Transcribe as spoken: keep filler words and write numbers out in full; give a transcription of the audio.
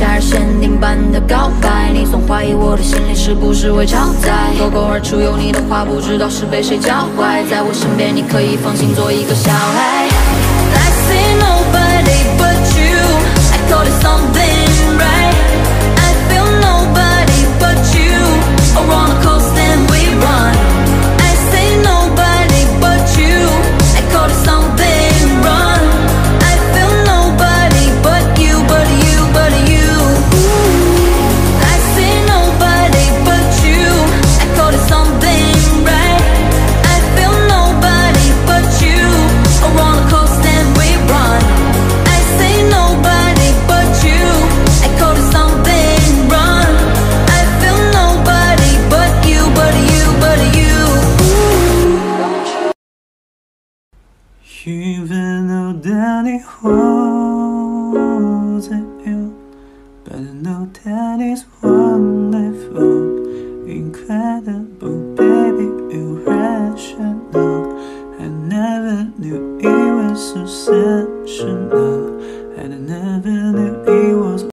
夏日限定版的告白，你总怀疑我的心里是不是会超载，脱口而出有你的话，不知道是被谁教坏，在我身边你可以放心做一个小孩。I see nobody but you, I call it something right. I feel nobody but you, a roller coaster and we run. I say nobody but you, I call it something wrong. I feel nobody but you, but you, but you. I say nobody but you, I call it something right. I feel nobody but you, a roller coaster and we run. I say nobody but you, I call it something wrong. I feel nobody but you, but you, but you. Even though that it wasn't you, but I know that it's wonderful, incredible, baby, irrational. I never knew it was so sensational, and I never